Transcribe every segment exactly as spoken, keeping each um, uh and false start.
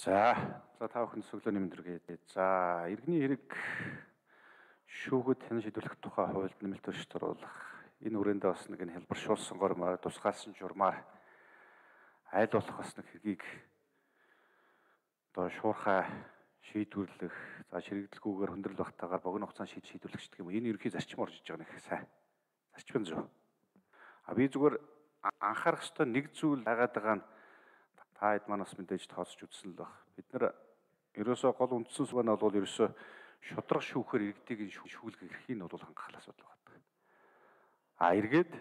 За, за та бүхэн өглөөний мэндэргээ. За, иргэний хэрэг шүүхэд хэн шийдвэрлэх тухай хуульд нэмэлт өршөлт оруулах. Энэ үрээндээ бас нэг нь хэлбэршүүлсэн гормоор тусгаалсан журмаар айл болох бас нэг хэргийг одоо шуурхай шийдвэрлэх, за ширэгдэлгүйгээр хүндрэл багтаагаар богино хугацаанд шийдвэрлэх гэх юм. Энэ ерөнхий зарчим орж иж байгаа нэг сайн. Зарчим зөв. А би зүгээр анхаарах ёстой нэг зүйл байгаад байгаа нь та хэд манаас мэдээж тооцож үзсэн л баг. Бид нэр ерөөсөө гол үндсэн сүм нь бол ерөөсөө шудраг шүүхээр иргэдийг шүүлгэх эрхийг нь бол хангах асуудал байна. А эргээд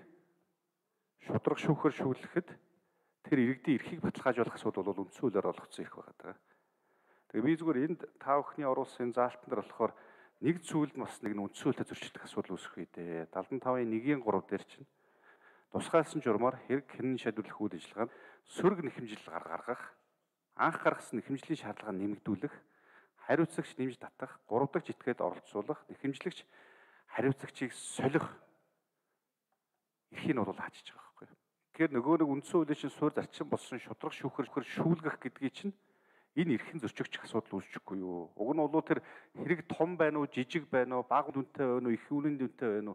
шудраг шүүхээр шүүлэхэд тэр иргэдийн эрхийг баталгаажуулах асуудал бол үндсэн хуулиар олгогдсон эрх байгаа. Тэгээ би зүгээр энд та бүхний оруулсан заалтан дээр болохоор нэг зүйлд бас нэг үндсэн хуулиар зөрчилдөх асуудал үүсэх үедээ дадлан тавын нэгний гурав дээр чинь тусгаалсан журмаар хэрэг хэн шийдвэрлэх үйл ажиллагаанд сөрөг нэхэмжил гаргах, анх гаргасан нэхэмжлийн шаардлагыг нэмэгдүүлэх, хариуцагч нэмж татах, гурав дахь этгээд оролцуулах, нэхэмжлэгч хариуцагчийг солих эрхийг нь бол хаажиж байгаа байхгүй. Тэгэхээр нөгөө нэг үндсэн хуулийн чинь суурь зарчим болсон шудраг шүүхэр шүүлгэх гэдгийг чинь энэ эрхийн зөрчигдөх асуудал үүсчихгүй юу? Уг нь бол тэр хэрэг том байна уу, жижиг байна уу, бага дүнтэй байна уу, их үнэн дүнтэй байна уу?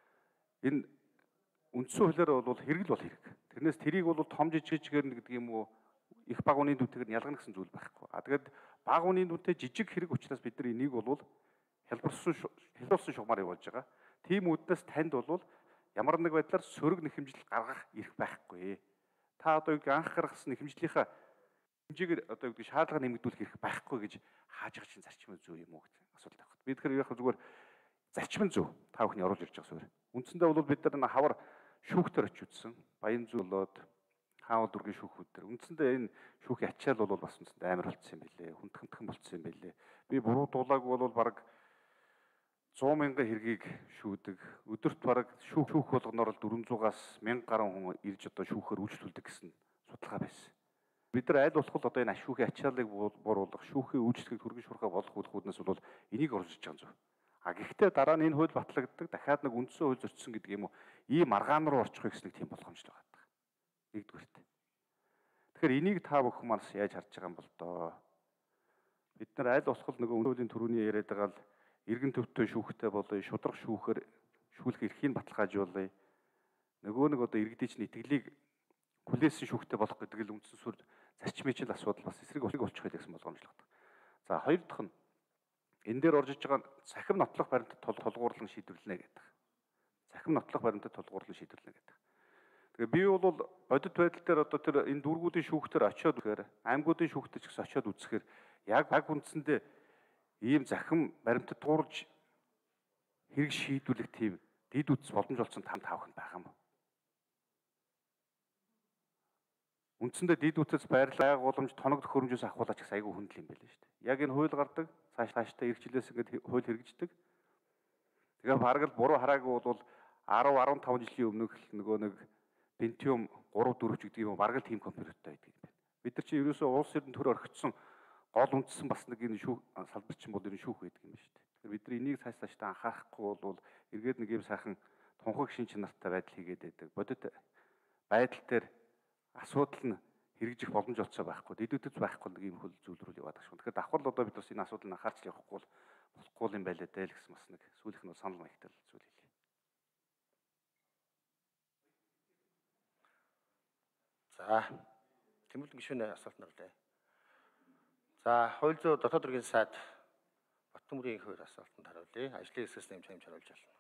Энэ үндсэн хуулиар бол хэрэг л бол хэрэг. Тэрнээс тэрийг бол том жижигээр нь гэдэг юм уу их бага үнийн дүнтэйгээр нь ялгана гэсэн зүйл байхгүй. А тэгээд бага үнийн дүнтэй жижиг хэрэг учраас бид нар энийг бол хэлбэрсэн хэлбэрсэн шугамаар явуулж байгаа. Тийм үднээс танд бол ямар нэг байдлаар сөрөг нэхэмжил гаргах эрх байхгүй. Та одоо анх гаргасан нэхэмжлийнхаа хэмжээгээр одоо юу гэдэг шаардлага нэмэгдүүлэх эрх байхгүй гэж хааж байгаа чинь зарчим зөв юм уу гэдэг асуулт байна. Би тэгэхээр яг зүгээр зарчим нь зөв. Та бүхний оруулж ирж байгаа суурь. Үндсэндээ бол бид нар хавар шүүхтэр очиж үзсэн. Баян зүүлээд хаал дүргийн шүүхүүд дээр. Үндсэндээ энэ шүүхийн ачаал бол бас үндсэндээ амар болцсон юм билээ. Хүндхэнтхэн болцсон юм билээ. Би буруу дуулаагүй бол баг сто мянган хэргийг шүүдэг. Өдөрт баг шүүх шүүх болгоноор л дөрвөнзуугаас мянга гаруй хүн ирж одоо шүүхээр үйлчлүүлдэг гэсэн судалгаа байсан. Бид нар аль болох одоо энэ шүүхийн ачааллыг бууруулах, шүүхийн үйлчлэгийг түргэн шуурхай болох үйлхүүднээс бол энийг орж иж байгаа юм зөв. А гэхдээ дараа нь энэ хууль батлагддаг, дахиад нэг үндсэн хууль зөрчсөн гэдэг юм уу, ийм аргаан руу орчихыг гэсэн нэг тийм болгоомжтой байдаг. Нэгдүгээрт. Тэгэхээр энийг та бүхэн манаас яаж харж байгаа юм бол доо. Бид нар аль болох нөгөө үндсэн хуулийн төрөний яриад байгаа л иргэн төвтэй шүүхтэй болоё, шудраг шүүхээр шүүлэх эрхийг баталгаажуулъя. Нөгөө нэг одоо иргэдийн чинь итгэлийг хүлээсэн шүүхтэй болох гэдэг л үндсэн суурь зарчмын чинь асуудал бас эсрэг болчих байлаа гэсэн болгоомжлогддог. За хоёр дахь нь энэ дээр орж иж байгаа цахим нотлох баримтад тулгуурлан шийдвэрлэнэ гэдэг. Цахим нотлох баримтад тулгуурлан шийдвэрлэнэ гэдэг. Тэгээ би бол бодит байдал дээр одоо тэр энэ дүүргүүдийн шүүхтэр очиод үхээр аймагуудын шүүхтэр ч гэсэн очиод үзэхээр яг баг үндсэндээ ийм захим баримтад туурж хэрэг шийдвэрлэх тийм дид үтс боломж олсон там таавах нь байгаа юм. Үндсэндээ дид үтс байрлал байгууламж тоног төхөөрөмжөөс ахуулаач гэсэн айгүй хүндэл юм байл шүү дээ. Яг энэ хууль гардаг цааш цааштай иргэжлээс ингээд хууль хэрэгждэг. Тэгээ бараг л буруу хараагүй бол десять десятый жилийн өмнөх нөгөө нэг Pentium три дөрөв ч гэдэг юм бараг л тийм компьютертэй байдаг юм байна. Бид нар чинь ерөөсөө улс орны төр орхицсон гол үндсэн бас нэг энэ шүүх салбар чинь бол энэ шүүх байдаг юм байна шүү дээ. Тэгэхээр бид нар энийг цааш цааштай анхаарахгүй бол эргээд нэг юм сайхан тунхаг шин чанартай байдал хийгээд байдаг. Бодит байдал дээр асуудал нь хэрэгжих боломж олцоо байхгүй. Дэдүүдэц байхгүй нэг юм хөл зүйл рүү яваад байгаа шүү. Тэгэхээр давхар л одоо бид бас энэ асуудал анхаарч явахгүй бол болохгүй юм байлаа дээ л гэсэн бас нэг сүүлийнх нь санал маягтай зүйл хэлье. За, тэмүүлэн гишүүний асуулт нэрлээ. За, хууль зүйн дотоод хэргийн сайд Баттөмрийн хувьд асуултанд хариулъя. Ажлын хэсгээс нэмж хэмж хариулж байна.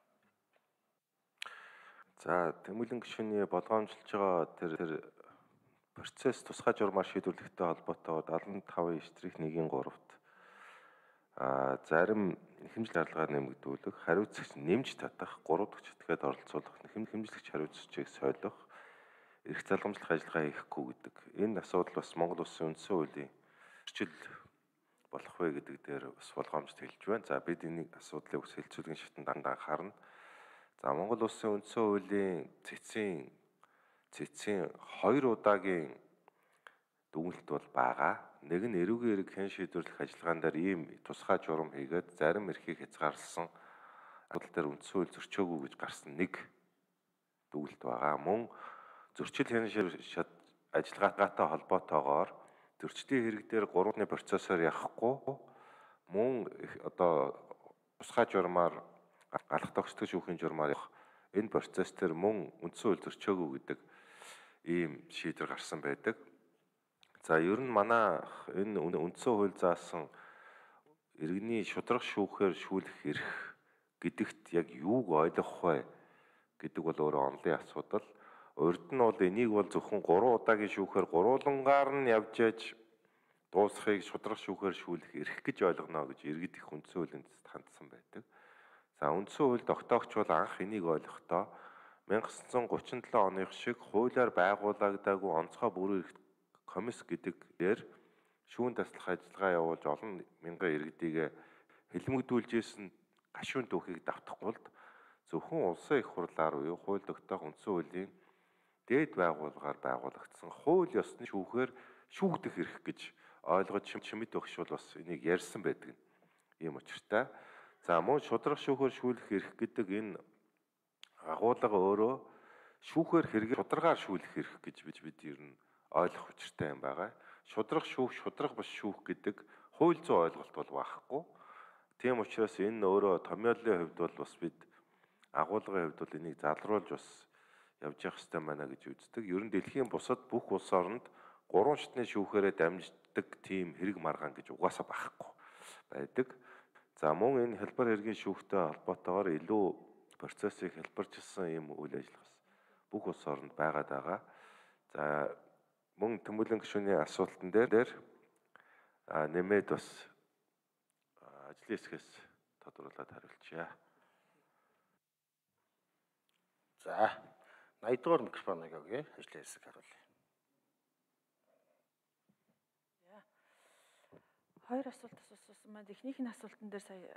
За, тэмүүлэн гишүүний болгоомжлж байгаа тэр тэр процесс тусгай журмаар шийдвэрлэхтэй холбоотойгоор дадлан тавын эштрих нэгний гуравт а зарим нэхэмжил харилцаагаар нэмэгдүүлэх, хариуцагч нэмж татах, гурав дахь этгээд оролцуулах, нэхэмжлэгч хариуцагчийг солих, эрх залгамжлах ажиллагаа хийхгүй гэдэг. Энэ асуудал бас Монгол Улсын үндсэн хуулийн зөрчил болох вэ гэдэг дээр бас болгоомжт хэлж байна. За бид энэ асуудлыг бас хэлцүүлгийн шатнд дандаа анхаарна. За Монгол Улсын үндсэн хуулийн цэцгийн цэцгийн хоёр удаагийн дүгнэлт бол байгаа. Нэг нь эрүүгийн эрэг хэн шийдвэрлэх ажиллагаан дээр ийм тусгай журам хийгээд зарим эрхийг хязгаарласан асуудал дээр үндсэн хууль зөрчөөгүй гэж гарсан нэг дүгнэлт байгаа. Мөн зөрчил хэн шийдвэрлэх ажиллагаатай холбоотойгоор зөрчлийн хэрэг дээр гурвны процессор яхахгүй мөн одоо тусгай журмаар галах тогтцол шүүхийн журмаар явах энэ процесс төр мөн үндсэн хууль зөрчөөгүй гэдэг ийм шийдвэр гарсан байдаг. За ер нь манай энэ үндсэн хууль заасан иргэний шударга шүүхээр шүүлэх эрх гэдэгт яг юуг ойлгох вэ гэдэг бол өөрөө онлын асуудал. Урд нь бол энийг бол зөвхөн гурван удаагийн шүүхээр гурвуулангаар нь явж яж дуусахыг шударга шүүхээр шүүлэх эрх гэж ойлгоно гэж иргэд их үндсэн хуулийн цэцэд хандсан байдаг. За үндсэн хууль тогтоогч бол анх энийг ойлгохдоо мянга девятьсот гучин долоо оных шиг хуулиар байгуулагдаагүй онцгой бүрэн эрх комисс гэдэг дээр шүүн таслах ажиллагаа явуулж олон мянган иргэдийг хэлмэгдүүлж исэн гашуун түүхийг давтах тулд зөвхөн улсын их хурлаар буюу хууль тогтоох үндсэн хуулийн дээд байгууллагаар байгуулагдсан хууль ёсны шүүхээр шүүгдэх эрх гэж ойлгож чимэд багш бол бас энийг ярьсан байдаг юм учиртай. За мөн шударга шүүхээр шүүлэх эрх гэдэг энэ агуулга өөрөө шүүхээр хэрэгээ шударгаар шүүлэх эрх гэж бид ер нь ойлгох учиртай юм байгаа. Шударга шүүх, шударга бас шүүх гэдэг хууль зүйн ойлголт бол багхгүй. Тийм учраас энэ өөрөө томьёолын хувьд бол бас бид агуулгын хувьд бол энийг залруулж бас явж явах хэрэгтэй байна гэж үздэг. Ер нь дэлхийн бусад бүх улс оронд гурван шатны шүүхээрээ дамждаг тийм хэрэг маргаан гэж угаасаа багхгүй байдаг. За мөн энэ хялбар хэргийн шүүхтэй холбоотойгоор илүү процессыг хэлбэрчилсэн юм үйл ажиллагаа бас бүх улс оронд байгаад байгаа. За мөн Тэмүүлэн гишүүний асуултан дээр нэмээд бас ажлын хэсгээс тодруулаад хариулчихъя. За найдвар дугаар микрофоныг өгье. Ажлын хэсэг хариулъя. Хоёр асуулт асуусан маань эхнийхний асуултан дээр сая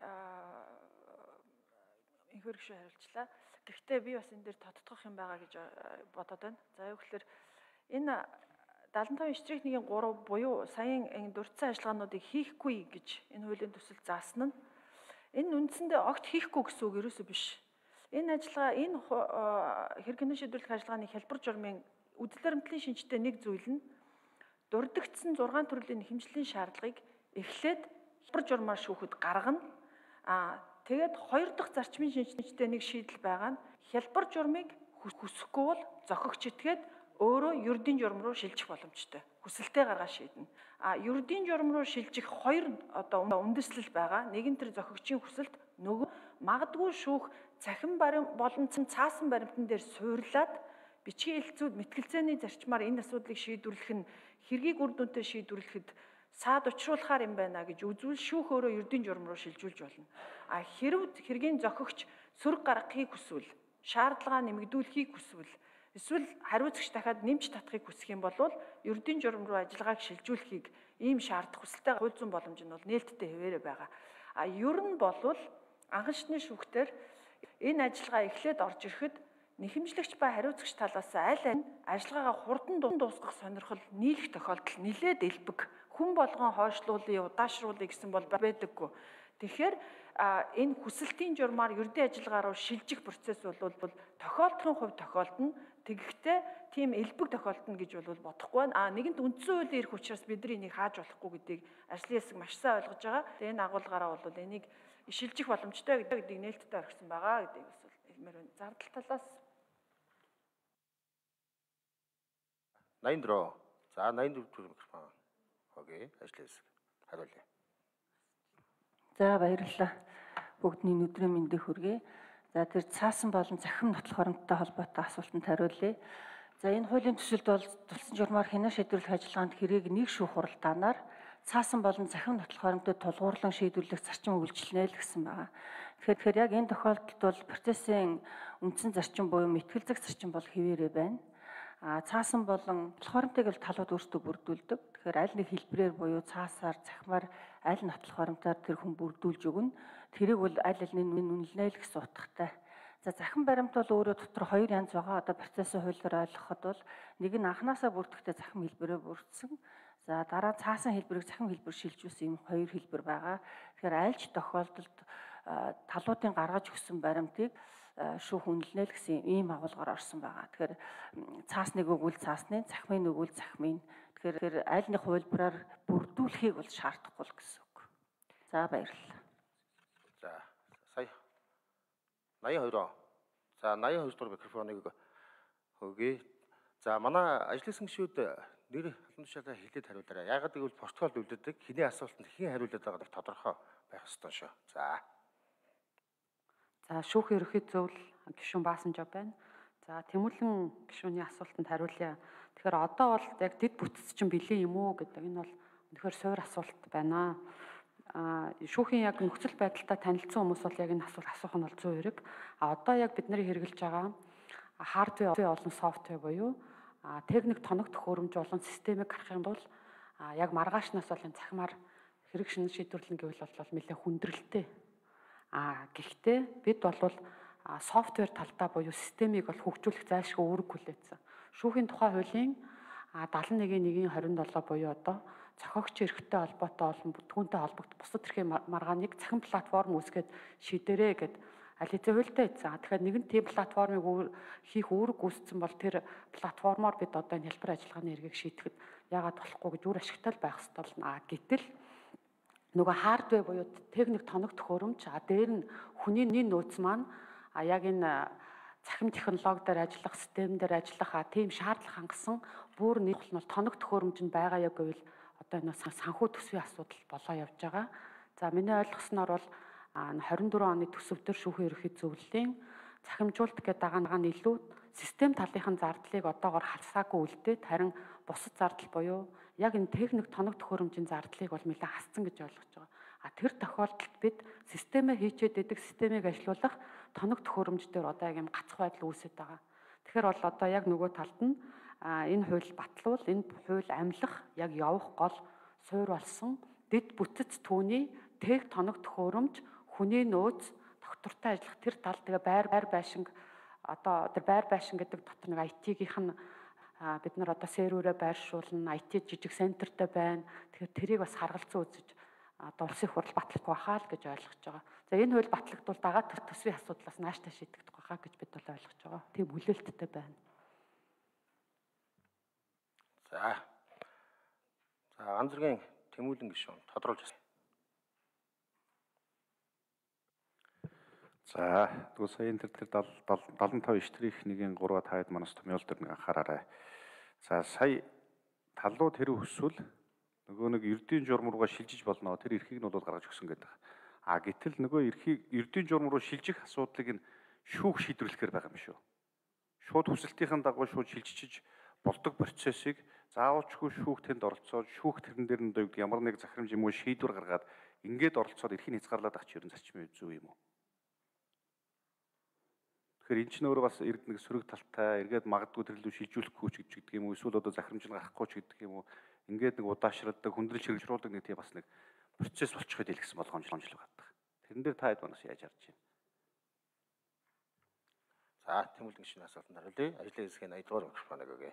инхэр гişүү хариулчлаа. Гэхдээ би бас энэ дээр тодтогох юм байгаа гэж бодоод байна. За юу гэхээр энэ дадлан тавын штрих нэгin гурав буюу саяын энэ дурдсан ажиллагаануудыг хийхгүй гэж энэ хуулийн төсөл заасан нь энэ үндсэндээ огт хийхгүй гэсэн үг ерөөсөө биш. Энэ ажиллагаа энэ хэрэгний шийдвэрлэх ажиллагааны хялбар журмын үйл баримтлалын шинжтэй нэг зүйл нь дурдгдсан зургаан төрлийн хэмжлэлийн шаардлагыг эхлээд хялбар журмаар шүүхэд гаргана. Аа тэгээд хоёр дахь зарчмын шинжтэй нэг шийдэл байгаа нь хялбар журмыг хүсэхгүй бол зохигч итгээд өөрөө ердийн журам руу шилжих боломжтой. Хүсэлтээ гаргаад шийднэ. А ердийн журам руу шилжих хоёр одоо үндэслэл байгаа. Нэг нь тэр зохигчийн хүсэлт, нөгөө магадгүй шүүх цахим барим болон цаасан баримтан дээр суурлаад бичгийн хэлцүүд мэтгэлцээний зарчмаар энэ асуудлыг шийдвэрлэх нь хэргийг үр дүнтэй шийдвэрлэхэд саад учруулахаар юм байна гэж үзвэл шүүх өөрөө ердийн журам руу шилжүүлж болно. А хэрв хэргийн зохигч сөрөг гаргахыг хүсвэл, шаардлага нэмэгдүүлэхийг хүсвэл эсвэл хариуцагч дахиад нэмж татахыг хүсэх юм бол ердийн журам руу ажиллагааг шилжүүлэхийг ийм шаардах хүсэлтэй хууль зүйн боломж нь бол нээлттэй хэвээрээ байгаа. А ер нь болвол анхан шатны шүүхтэр энэ ажиллагаа эхлээд орж ирэхэд нэхэмжлэгч ба хариуцагч талаас аль аль ажиллагаагаа хурдан дуусгах сонирхол нийлэх тохиолдол нэлээд элбэг. Хүн болгон хойшлуулъя, удаашруулъя гэсэн бол байдаггүй. Тэгэхээр энэ хүсэлтийн журмаар ердийн ажиллагаа руу шилжих процесс бол тохиолдлын хувь тохиолдно. Тэгэхдээ тийм элбэг тохиолдно гэж бол бодохгүй байна. А нэгэнт үндсэн хуулийн эрх учраас бидний энийг хааж болохгүй гэдгийг ажлын хэсэг маш сайн ойлгож байгаа. Тэгээ энэ агуулгаараа бол энийг шилжих боломжтой гэдгийг нээлттэй орхисон байгаа гэдгийг бас хэлмээр байна. Зардал талаас наймдро. За наймдро микрофон. Окей, ажлын хэсэг хариулъя. За баярлалаа. Бүгдний өдрийн мэндийг хүргэе. За тэр цаасан болон захим нотлох хоромттой холбоотой асуултанд хариулъя. За энэ хуулийн төсөлд бол тулсан журмаар хянаа шийдвэрлэх ажиллагаанд хэрээг нэг шүүх хуралдаанаар цаасан болон захим нотлох хоромтод тулгуурлан шийдвэрлэх зарчим үйлчлэнэ л гэсэн байна. Тэгэхээр яг энэ тохиолдолд бол процессын үндсэн зарчим буюу мэтгэл зах зарчим бол хэвээрээ байна. А цаасан болон хоромтыг л талууд өөрсдөө бүрдүүлдэг. Тэгэхээр аль нэг хэлбэрээр буюу цаасаар, захимаар аль нотлох хоромтоор тэр хүн бүрдүүлж өгнө. Тэрийг бол аль аль нь үнэлнэ л гэсэн утгатай. За захин баримт бол өөрөө дотор хоёр янз байгаа. Одоо процессын хуулиар ойлгоход бол нэг нь анханасаа бүрдэхдээ захим хэлбэрээр бүрдсэн. За дараа цаасан хэлбэрийг захим хэлбэр шилжүүлсэн юм хоёр хэлбэр байгаа. Тэгэхээр аль ч тохиолдолд талуудын гаргаж өгсөн баримтыг шүүх үнэлнэ л гэсэн ийм агуулгаар орсон байгаа. Тэгэхээр цаасны өгвөл цаасны, захимын өгвөл захимын. Тэгэхээр аль нэг хувилбараар бүрдүүлэхийг бол шаардахгүй л гэсэн үг. За баярлалаа. За сая наян хоёр. За наян хоёр дахь микрофоныг өгье. За манай ажлын гишүүд нэр халуун тушаалаа хэлээд хариулаарай. Яагаад гэвэл протоколд үлддэг хэний асуултанд хэн хариулаад байгааг тодорхой байх ёстой шүү. За. За шүүхийн ерөнхий зөвлөл гишүүн Баасанжаа байна. За Тэмүлэн гишүүний асуултанд хариулъя. Тэгэхээр одоо бол яг дэд бүтц чинь бэлэн юм уу гэдэг энэ бол үнэхээр суур асуулт байна. Аа шүүхийн яг нөхцөл байдалтай танилцсан хүмүүс бол яг энэ асуулт асуух нь бол зүйн хэрэг. А одоо яг бид нарыг хэрэгжилж байгаа хардвер болон софтвер буюу техник тоног төхөөрөмж болон системийг харах юм бол яг маргаашнаас бол энэ цахимаар хэрэг шинэ шийдвэрлэн гэвэл бол нэлээд хүндрэлтэй. А гэхдээ бид бол софтвер талдаа буюу системийг бол хөгжүүлэх зайлшгүй үүрэг хүлээсэн. Шүүхийн тухай хуулийн дагалан нэгний нэгний хорин долоо буюу одоо зохиогч эрхтэй холбоотой болон түүнтэй холбогдох бусад эрхийн маргааныг цахим платформ үүсгээд шийдэрээ гэд аль хэзээ хуультай ийцэн. Тэгэхээр нэгэн тийм платформыг хийх үүрэг үүссэн бол тэр платформоор бид одоо энэ хэлбэр ажиллагааны эргийг шийдэхэд яагаад болохгүй гэж үр ашигтай байх ёстой болно. А гэтэл нөгөө хардвер буюу техник тоног төхөөрөмж а дээр нь хүний нөөц маань а яг энэ цахим технологи дээр ажиллах, систем дээр ажиллах а тийм шаардлага хангасан бүр нэг нь бол тоног төхөөрөмж нь байгаа яг гэвэл одоо энэ санхүү төсвийн асуудал болоо явж байгаа. За миний ойлгосноор бол хорин дөрвөн оны төсөвдөр шүүхийн ерөнхий зөвлөлийн цахимжуулалт гэдэг дагаангаа нь илүү систем талынхын зардлыг одоогоор халсаагүй үлдээд харин бусад зардал буюу яг энэ техник тоног төхөөрөмжийн зардлыг бол нэлээд хасцсан гэж ойлгож байгаа. А тэр тохиолдолд бид системээ хийчээд идэг системийг ажилуулах тоног төхөөрөмж дээр одоо яг юм гацх байдал үүсэж байгаа. Тэгэхээр бол одоо яг нөгөө талд нь энэ хууль батлуул, энэ хууль амьлах яг явах гол суур болсон дэд бүтц түүний тех тоног төхөөрөмж хүний нөөц доктортой ажиллах тэр тал тэгээ байр байр байшинг одоо тэр байр байшин гэдэг дотор нэг ай ти-гийнх нь бид нар одоо серверээ байршуулна, ай ти жижиг центртэй байна. Тэгэхээр тэрийг бас харгалзан үзэж одоо улсын их хурл батлах байхаа л гэж ойлгож байгаа. За энэ хууль батлагдвал дагаад төсвийн асуудлаас нааштай шийдэгдэх байхаа гэж бид бол ойлгож байгаа. Тийм хүлээлттэй байна. За. За ганц зэргийн Тэмүүлэн гишүүн тодруулж байна. За тэгвэл сая энэ тэр дагалан тавь штрих нэгэн гурав таад манаас томьёол дээр нэг анхаараарай. За сая талууд хэрэг өсвөл нөгөө нэг эрдийн журам руугаа шилжиж болно. Тэр эрхийг нь бол гаргаж өгсөн гэдэг. А гэтэл нөгөө эрхийг эрдийн журам руу шилжих асуудлыг нь шүүх шийдвэрлэхээр байгаа юм шүү. Шууд хүсэлтийн дагуу шууд шилжиж болдог процессыг заавалчгүй шүүх тэнд оролцоод шүүх тэрэн дээр нь дойгд ямар нэг захирамж юм уу шийдвэр гаргаад ингээд оролцоод эрхийг хязгаарлаад ах чи ерэн зарчмын зөв юм уу? Тэгэхээр энэ ч нөөрэ бас эрд нэг сөрөг талтай эргээд магадгүй тэрлүү шилжүүлэхгүй ч гэдэг юм уу эсвэл одоо захирамж нь гарахгүй ч гэдэг юм уу ингээд нэг удаашралдаг хүндрэл ширхжруулдаг нэг тийм бас нэг процесс болчиход илгэсэн болгоомжлол байдаг. Тэрэн дээр та хэд манаас яаж харж байна? За Тэмүүлэн гишүүний асуултанд хариулъя. Ажлын хэсгийн аяд дугаар микрофоныг өгье.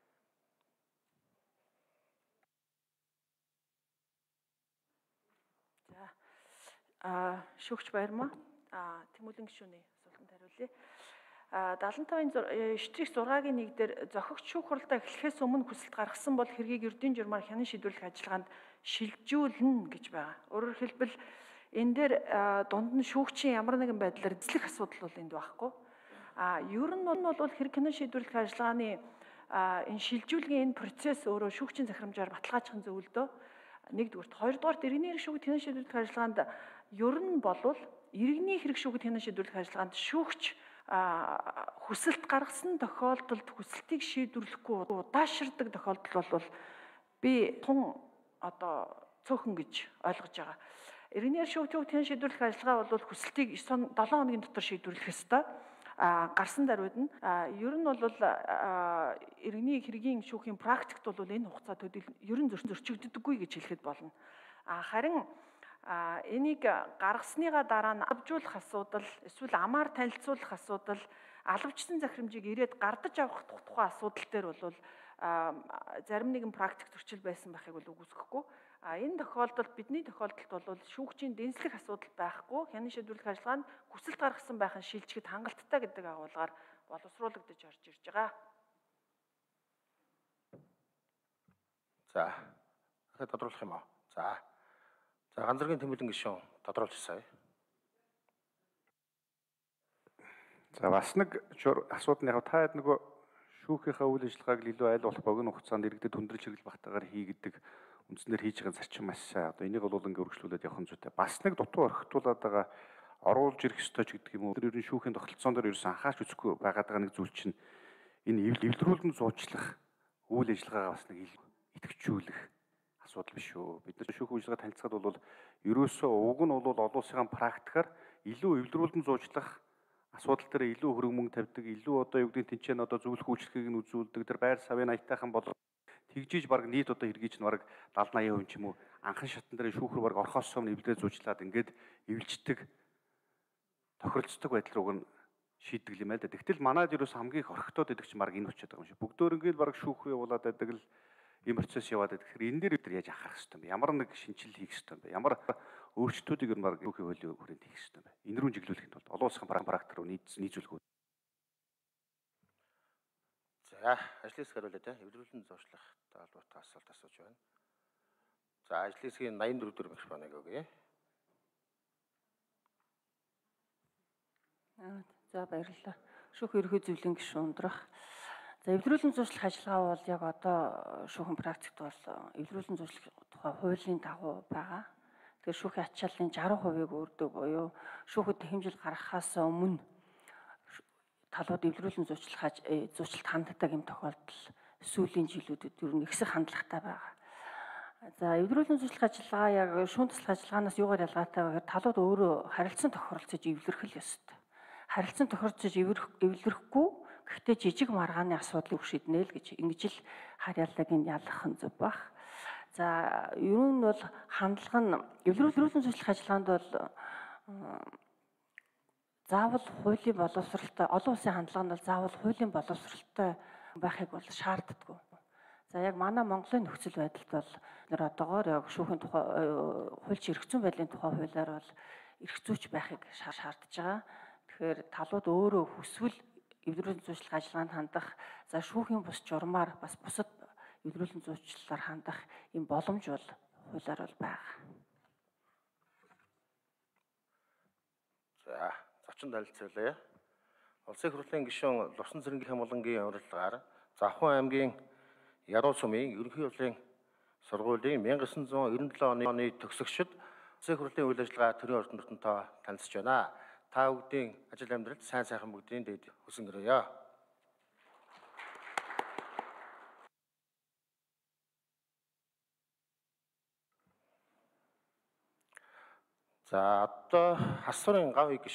За а шүүгч Баярмаа а Тэмүүлэн гишүүний асуултанд хариулъя. А дагалан тавын штрих зургагийн нэг дээр зохигч шүүх хуралдаа эхлэхээс өмнө хүсэлт гаргасан бол хэргийг эрдийн журмаар хянан шийдвэрлэх ажиллагаанд шилжүүлнэ гэж байгаа. Өөрөөр хэлбэл энэ дээр дунд нь шүүгчийн ямар нэгэн байдлаар эзлэх асуудал бол энд байхгүй. А ер нь бол хэрэг хянан шийдвэрлэх ажиллагааны энэ шилжүүлгийн энэ процесс өөрөө шүүгчийн захирамжаар баталгаажихын зөвлөдөө нэгдүгürt, хоёрдугаарт иргэний хэрэг шүүгт хянан шийдвэрлэх ажиллагаанд ер нь болвол иргэний хэрэг шүүгт хянан шийдвэрлэх ажиллагаанд шүүгч хүсэлт гаргасан тохиолдолд хүсэлтийг шийдвэрлэхгүй удаашрдаг тохиолдол бол би тун одоо цөөхөн гэж ойлгож байгаа. Иргэний шүүгт хянан шийдвэрлэх ажиллагаа бол хүсэлтийг седем хоногийн дотор шийдвэрлэх ёстой. А гарсан даруйд нь ер нь бол иргэний хэргийн шүүхийн практикт бол энэ хугацаа төдийл ер нь зөрчигддөггүй гэж хэлэхэд болно. А харин А энийг гаргасныга дараа нь авжуулах асуудал, эсвэл амаар танилцуулах асуудал, алавчсан захирамжийг ирээд гардаж авах тухай асуудал дээр бол зарим нэгэн практик зөрчил байсан байхыг бол үгүйсэхгүй. А энэ тохиолдолд бидний тохиолдолд бол шүүгчийн дэнслэх асуудал байхгүй, хянан шийдвэрлэх ажиллагаанд хүсэлт гаргасан байх нь шилжихэд хангалттай гэдэг агуулгаар боловсруулагдаж орж ирж байгаа. За. дахиад тодруулах юм аа. За. За ганцэргийн тэмүүлэн гишүүн тодруулж сая. За бас нэг асуудал нь яг та хэд нөгөө шүүхийнхаа үйл ажиллагааг л илүү айл болох богино хугацаанд иргэдэд хүндрэл чиглэл багтаагаар хийгдэг үндснээр хийж байгаа зарчим маш сайн. Одоо энийг бол ингээ өргөжлүүлээд явах нь зүйтэй. Бас нэг дутуу орхитуулаад байгаа оруулж ирэх ёстой ч гэдэг юм уу. Тэр ер нь шүүхийн тогтолцоон дээр ерөөсөн анхаарч үзэхгүй байгаад байгаа нэг зүйл чинь энэ эвлэрүүлэн зуучлах үйл ажиллагаагаа бас нэг идэвхжүүлэх асуудал биш үү. Бид нар шүүх үйлчилгээ танилцахад бол ерөөсөө уг нь бол олон улсын практикаар илүү эвлэрүүлэн зуучлах асуудал дээр илүү хөрөнгө мөнгө тавьдаг, илүү одоо юу гэдэг тэнцэн одоо зөвлөх үйлчлэгийг нь үзүүлдэг. Тэр байр савын аятайхан бол тэгжиж баг нийт одоо хэргийч нь баг дадлан аяа хүн ч юм уу анхан шатан дээр шүүхрүү баг орхоос өмнө эвлэрээ зуучлаад ингээд эвлждэг тохиролцдог байдал руу нь шийддэг юм байл да. Тэгтэл манайд ерөөс хамгийн их орхитоод байдаг чинь баг энэ болчиход байгаа юм шиг. Бүгдөө ингээд баг шүүх явуулаад байдаг л ийм процесс яваад байдаг. Тэгэхээр энэ дээр бид яаж анхаарах хэрэгтэй юм бэ? Ямар нэг шинжилэл хийх хэрэгтэй юм бэ? Ямар өөрчлөлтүүдийг ер нь баг шүүхийн хуулийн хүрээнд хийх хэрэгтэй юм бэ? Энэ рүү чиглүүлэхэд бол олон улсын практик руу нийцүүлэх үү? За, ажлын хэсэг хариулъя те. Эвлэрүүлэн зуучлах талбартай асуулт асууж байна. За, ажлын хэсгийн найман дөрөв дөрөв микрофоныг өгье. За баярлалаа. Шүүх ерхий зөвлөлийн гишүүн ундрах. За эвлэрүүлэн зуучлах ажиллагаа бол яг одоо шүүхэн практикт бол эвлэрүүлэн зуучлах тухай хуулийн дагуу байгаа. Тэгэхээр шүүхийн ачааллын саран хувийг өөрдөг буюу шүүхэд хэмжил гаргахаас өмнө талууд эвлэрүүлэн зуучлах зуучлалт ханддаг юм тохиолдол сүүлийн жилүүдэд ер нь ихсэх хандлагатай байгаа. За эвлэрүүлэн зуучлах ажиллагаа яг шүүн туслах ажиллагаанаас юугаар ялгаатай вэ гэхээр талууд өөрөө харилцан тохиролцож эвлэрэх л ёстой. Харилцан тохиролцож эвлэрэхгүй гэхдээ жижиг маргааны асуудлыг шийднэ л гэж ингэж л харьяаллыг нь ялгах нь зөв баг. За ер нь бол хандлага нь эвлэрүүлэн зуучлах ажиллагаанд бол заавал хуулийн боловсралтай олон улсын хандлага нь бол заавал хуулийн боловсралтай байхыг бол шаарддаггүй. За яг манай Монголын нөхцөл байдалд бол нэр одоогоор яг шүүхийн тухай хуульч эрх зүйн байдлын тухай хуулиар бол эрх зүйч байхыг шаардж байгаа. Тэгэхээр талууд өөрөө хүсвэл эвлэрүүлэн зуучлах ажиллагаанд хандах, за шүүхийн бус журмаар бас бусад эвлэрүүлэн зуучлалаар хандах юм боломж бол хуулиар бол байгаа. За, зочин танилцуулъя. Улсын их хурлын гишүүн Лувсан цэрэнгийн хамгаалангийн урилгаар Завхан аймгийн Яруу сумын ерөнхий хурлын сургуулийн мянга девятьсот девяносто seven оны төгсөгчд улсын их хурлын үйл ажиллагаа төрийн ордон нутагтаа танилцж байна. Та бүгдийн ажил амьдралд сайн сайхан бүгдийн дэд хүсэн өрөөё. За одоо хасварын гав